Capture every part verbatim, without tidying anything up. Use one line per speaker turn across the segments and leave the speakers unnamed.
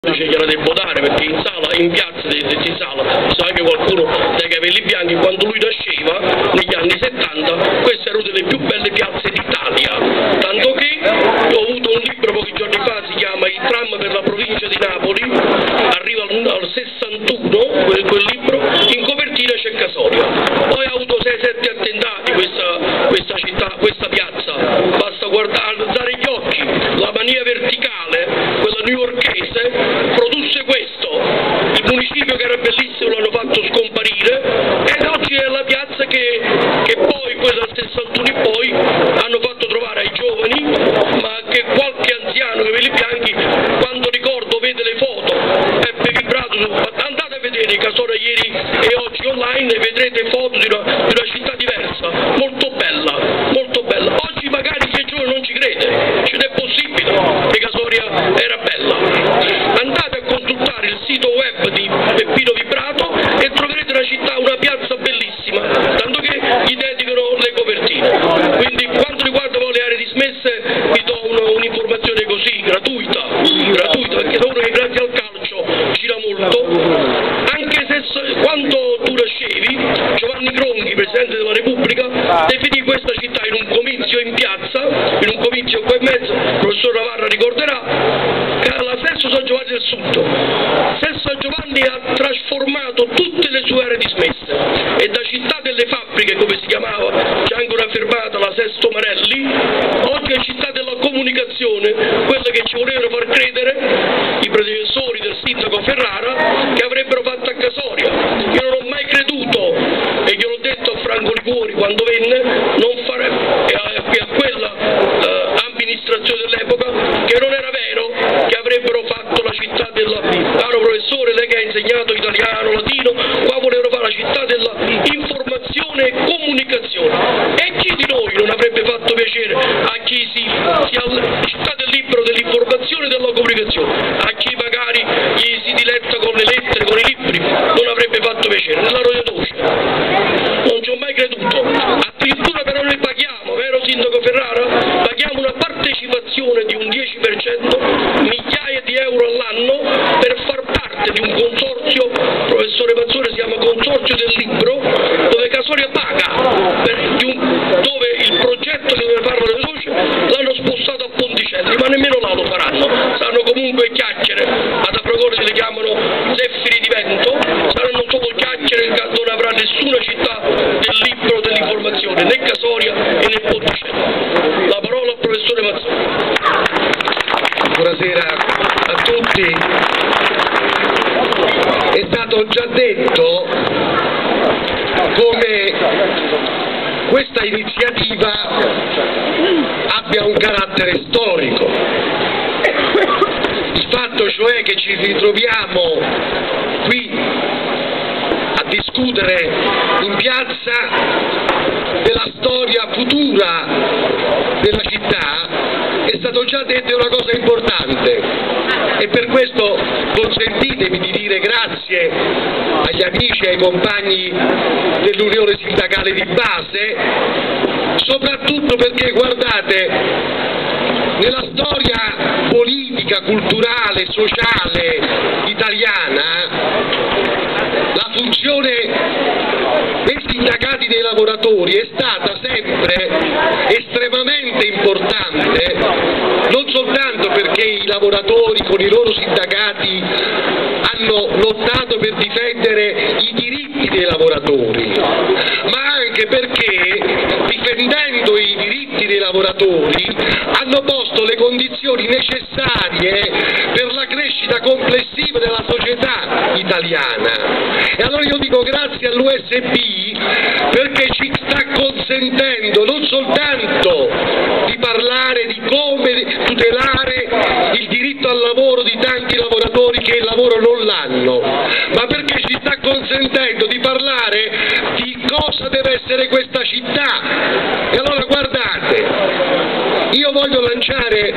gliela devo dare, perché in sala, in piazza di, di sala, sa anche qualcuno dai capelli bianchi, quando lui nasceva negli anni settanta, questa era una delle più belle piazze d'Italia, tanto che ho avuto un libro pochi giorni fa, si chiama Il tram per la provincia di Napoli, arriva al, al sessantuno quel, quel libro, in copertina c'è Casoria. Poi ha avuto sei sette attentati questa, questa città, questa piazza, basta guardare, alzare gli occhi, la mania verticale, quella newyorkese, produsse questo, il municipio che era bellissimo l'hanno fatto scomparire ed oggi è la piazza che, che poi, quella dal sessantuno in poi, hanno fatto trovare ai giovani, ma che qualche anziano che capelli bianchi, quando ricordo, vede le foto, è vibrato, andate a vedere Casoria ieri e oggi online e vedrete foto di una, di una città diversa, molto bella, molto bella. Oggi magari chi è giovane non ci crede, ce n'è possibile che Casoria era bella. Andate a consultare il sito web di Peppino Vibrato e troverete una città, una piazza bellissima, tanto che gli dedicano le copertine. Quindi quanto riguarda poi le aree dismesse vi do un'informazione così, gratuita, gratuita, perché sono uno che grazie al calcio gira molto, anche se quando tu nascevi Giovanni Gronchi, Presidente della Repubblica, definì questa città in un comizio in piazza, in un comizio qua in mezzo, il professor Navarra ricorderà, che alla Sesto San Giovanni del Sud. Sesto San Giovanni ha trasformato tutte le sue aree dismesse e da città delle fabbriche, come si chiamava, c'è anche una fermata, la Sesto Marelli, oggi è città della comunicazione, quella che ci volevano far credere i predecessori del sindaco Ferrara che avrebbero fatto a Casoria. Io non ho mai creduto, e gliel'ho detto a Franco Liguori quando venne, non fare, e a, e a quella eh, amministrazione dell'epoca, che non era vero che avrebbero fatto la città della, caro professore, lei che ha insegnato italiano, latino, qua volevano fare la città della informazione e comunicazione. E chi di noi non avrebbe fatto piacere a chi si, si ha città del libro, dell'informazione e della comunicazione, a chi magari gli si diletta con le lettere, con i libri, non avrebbe fatto piacere, nella Roia Doce. Non ci ho mai creduto. Addirittura però noi paghiamo, vero sindaco Ferrara? Paghiamo una partecipazione di un dieci per cento, migliaia di euro all'anno, per far parte di un consorzio, professore Mazzone, si chiama Consorzio del Libro, dove Casoria paga, per, di un, dove il progetto che doveva fare la Doce l'hanno spostato a Ponticelli, ma nemmeno là lo faranno, saranno comunque chiacchiere, ad Afragone si le chiamano zeffiri di vento, saranno solo chiacchiere, non avrà nessuna città del libro, dell'informazione, né Casoria e né Ponticelli. La parola al professore Mazzone.
Buonasera a tutti. È stato già detto come questa iniziativa abbia un carattere storico. Il fatto cioè che ci ritroviamo qui a discutere in piazza della storia futura della città è stato già detto, è una cosa importante, e per questo consentitemi di dire grazie agli amici e ai compagni dell'Unione Sindacale di Base, soprattutto perché, guardate, nella storia politica, culturale, sociale italiana, la funzione dei sindacati dei lavoratori è stata sempre estremamente importante, non soltanto perché i lavoratori con i loro sindacati hanno lottato per difendere i diritti dei lavoratori, ma anche perché, difendendo i diritti dei lavoratori, hanno posto le condizioni necessarie per la crescita complessiva della società italiana. E allora io dico grazie all'U S P perché ci sta consentendo non soltanto di parlare di come tutelare il diritto al lavoro di tanti lavoratori che il lavoro non l'hanno, ma perché ci sta consentendo di parlare di cosa deve essere questa città. E allora guardate, io voglio lanciare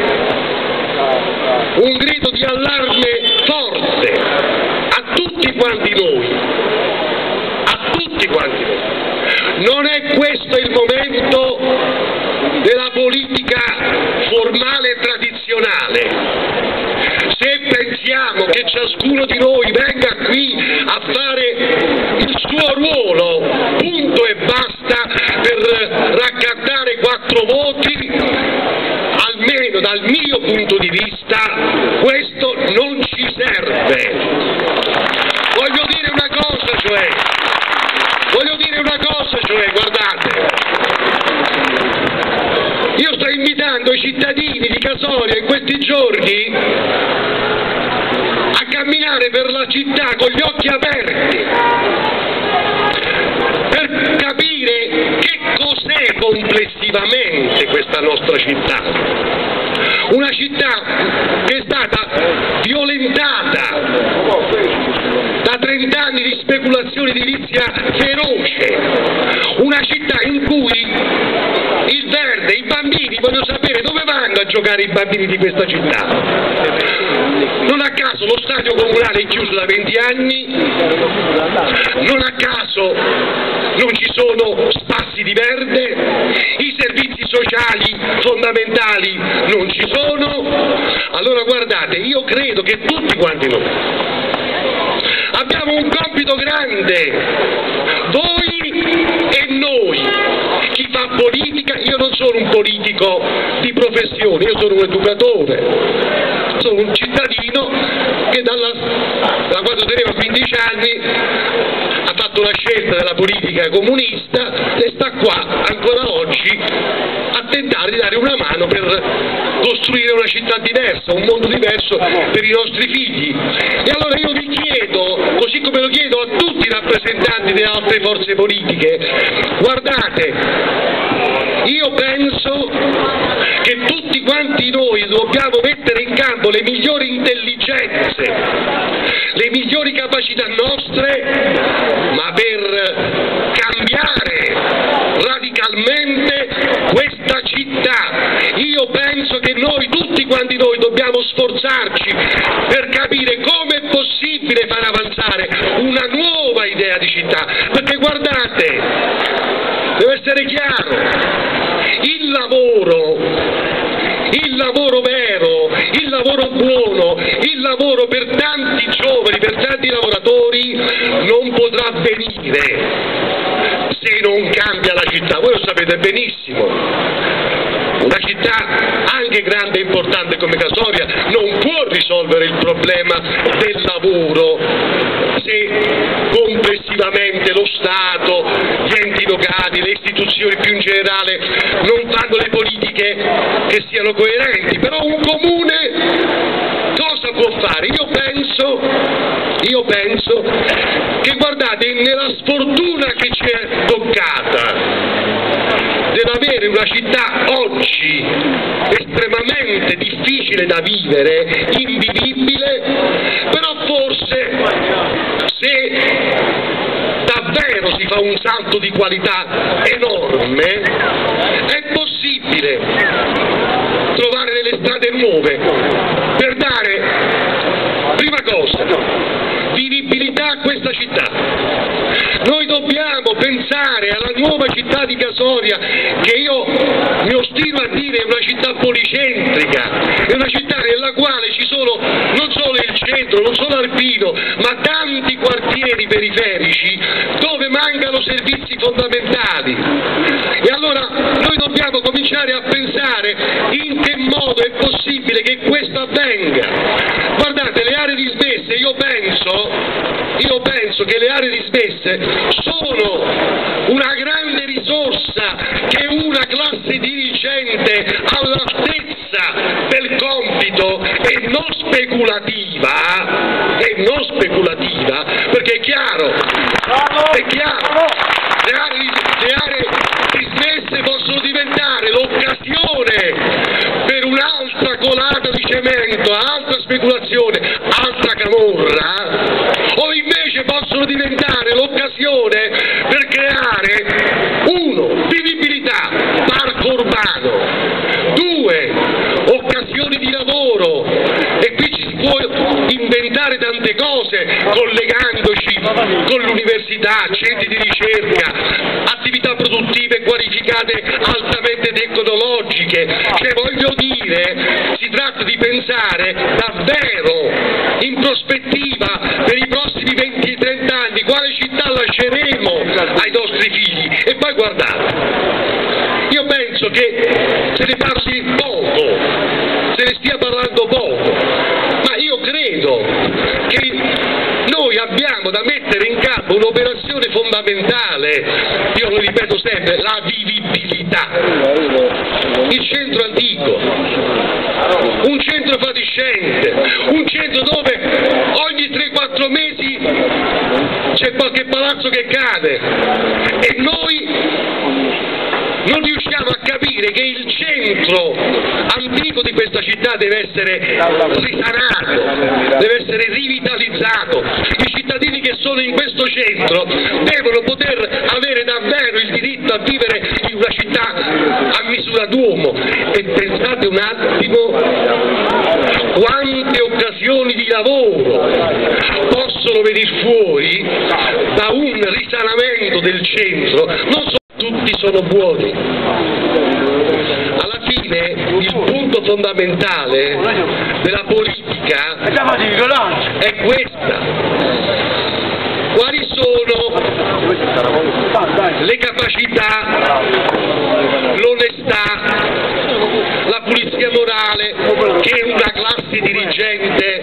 un grido di allarme forte a tutti quanti noi, a tutti quanti noi. Non è questo il momento della politica formale e tradizionale. Se pensiamo che ciascuno di noi venga qui a fare il suo ruolo, punto e basta, per raccattare quattro voti. Almeno dal mio punto di vista questo non ci serve. Voglio dire una cosa, cioè, voglio dire una cosa, cioè, guardate, io sto invitando i cittadini di Casoria in questi giorni a camminare per la città con gli occhi aperti, per capire che cos'è complessivamente questa nostra città. Una città che è stata violentata da trent'anni di speculazione edilizia feroce, una città in cui il verde, i bambini, voglio sapere dove vanno a giocare i bambini di questa città. Non a caso lo stadio comunale è chiuso da venti anni, non a caso non ci sono spazi di verde, i servizi sociali fondamentali non ci sono. Allora guardate, io credo che tutti quanti noi abbiamo un compito grande, voi e noi, chi fa politica. Io non sono un politico di professione, io sono un educatore, sono un cittadino che dalla, da quando teneva quindici anni ha fatto la scelta della politica comunista e sta qua ancora oggi a tentare di dare una mano per costruire una città diversa, un mondo diverso per i nostri figli. E allora io vi chiedo, così come lo chiedo a tutti i rappresentanti delle altre forze politiche, guardate, io penso che tutti quanti noi dobbiamo mettere in campo le migliori intelligenze, le migliori capacità nostre, ma per cambiare radicalmente questa città. Io penso che noi, tutti quanti noi, dobbiamo sforzarci per capire come è possibile far avanzare una nuova idea di città, perché guardate, deve essere chiaro, il lavoro, il lavoro vero, il lavoro buono, il lavoro per tanti giovani, per tanti lavoratori non potrà avvenire se non cambia la città. Voi lo sapete benissimo. Una città anche grande e importante come Casoria non può risolvere il problema del lavoro se complessivamente lo Stato, gli enti locali, le istituzioni più in generale non fanno le politiche che siano coerenti. Però un comune cosa può fare? Io penso, io penso che, guardate, nella sfortuna che ci è toccata dell'avere una città oggi estremamente difficile da vivere, invivibile, però forse se davvero si fa un salto di qualità enorme è possibile trovare delle strade nuove per dare, prima cosa, vivibilità a questa città. Noi dobbiamo pensare alla nuova città di Casoria, che io mi ostino a dire è una città policentrica, è una città nella quale ci sono non solo il centro, non solo Arpino, ma tanti quartieri periferici dove mancano servizi fondamentali. E allora noi dobbiamo cominciare a pensare in che modo è possibile che questo avvenga. Guardate, le aree dismesse, io penso, io penso che le aree dismesse sono una grande risorsa che una classe dirigente all'altezza del compito e non speculativa, e non speculativa, perché è chiaro, è chiaro, le aree, le aree dismesse possono diventare l'occasione per un'altra colata di cemento, altra speculazione, altra camorra, o invece possono diventare l'occasione per creare, uno, vivibilità, parco urbano, due, occasioni di lavoro, e qui ci si può inventare tante cose collegandoci con l'università, centri di ricerca, attività produttive qualificate altamente tecnologiche. Cioè, voglio dire, si tratta di pensare davvero in prospettiva per i prossimi venti trenta anni, quale città lasceremo ai nostri figli. E poi guardate, io penso che se ne parli poco, se ne stia parlando poco, ma io credo che noi abbiamo da mettere in campo un'operazione fondamentale, io lo ripeto sempre, la vivibilità. Il centro antico, un centro fatiscente, un centro dove ogni tre quattro mesi c'è qualche palazzo che cade e noi non riusciamo a capire che il centro antico di questa città deve essere risanato, deve essere rivitalizzato. I cittadini che sono in questo centro devono poter avere davvero il diritto a vivere in una città a misura d'uomo. E pensate un attimo quante occasioni di lavoro possono venire fuori da un risanamento del centro. Non so, tutti sono buoni. Alla fine il punto fondamentale della politica è questa: quali sono le capacità, l'onestà, la pulizia morale che una classe dirigente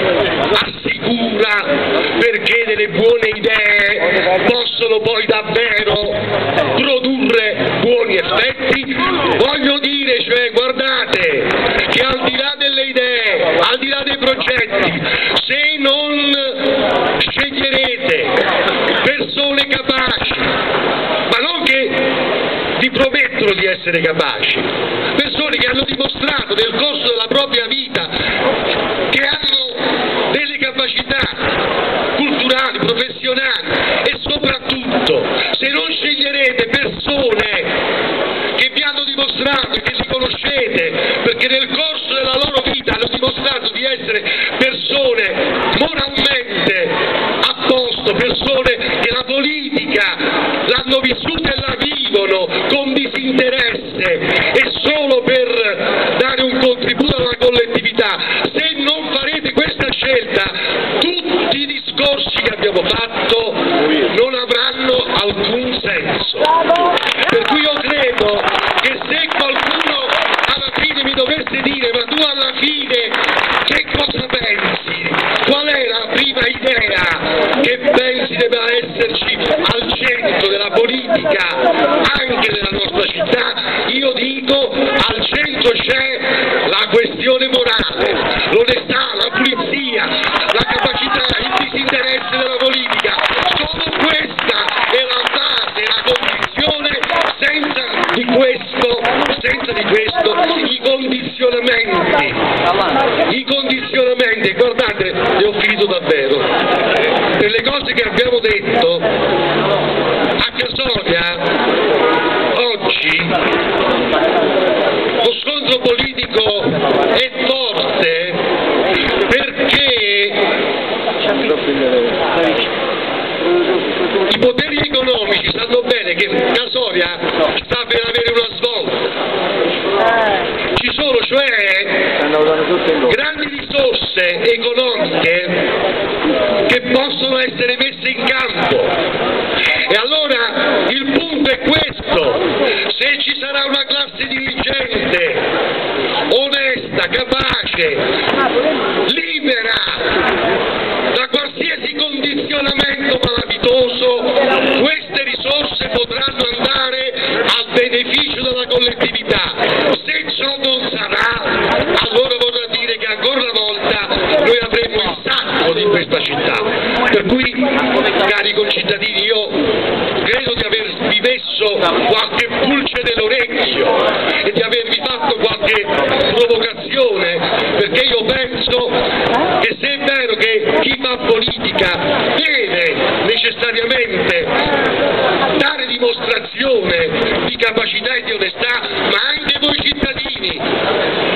assicura, perché delle buone idee possono poi davvero produrre buoni effetti. Voglio dire, cioè, guardate che al di là delle idee, al di là dei progetti, se non sceglierete persone capaci, ma non che vi promettono di essere capaci, persone che hanno dimostrato nel corso della propria vita che hanno delle capacità culturali, professionali, e soprattutto se non sceglierete persone che vi hanno dimostrato e che li conoscete, perché nel corso della loro vita hanno dimostrato di essere persone moralmente a posto, persone che la politica l'hanno vissuta e la vivono con disinteresse e solo per dare un contributo alla collettività. Se non farete questa scelta, tutti i discorsi che abbiamo fatto non avranno alcun senso. Per cui io credo che se qualcuno alla fine mi dovesse dire: ma tu alla fine che cosa pensi? Qual è la prima idea che pensi debba esserci al centro della politica anche della nostra città? Io dico: al centro c'è la questione morale, l'onestà, la pulizia, la capacità, il disinteresse della politica. Solo questa è la base, la condizione. Senza di questo, senza di questo i condizionamenti, i condizionamenti, guardate, e ho finito davvero, per le cose che abbiamo detto, a Casoria oggi lo scontro politico è forte perché i poteri economici sanno bene che Casoria sta per avere una svolta. Ci sono cioè grandi risorse economiche che possono essere messe in campo. E allora il punto è questo: se ci sarà una classe dirigente onesta, capace, libera da qualsiasi condizionamento malavitoso, queste risorse potranno andare al beneficio della collettività. Se ciò non sarà, allora vorrà dire che ancora una volta noi avremo il sacco di questa città. Per cui, cari concittadini, io credo di avervi messo qualche pulce nell'orecchio e di avervi fatto qualche provocazione, perché io penso che se è vero che chi fa politica deve necessariamente dare dimostrazione di capacità e di onestà, ma anche voi cittadini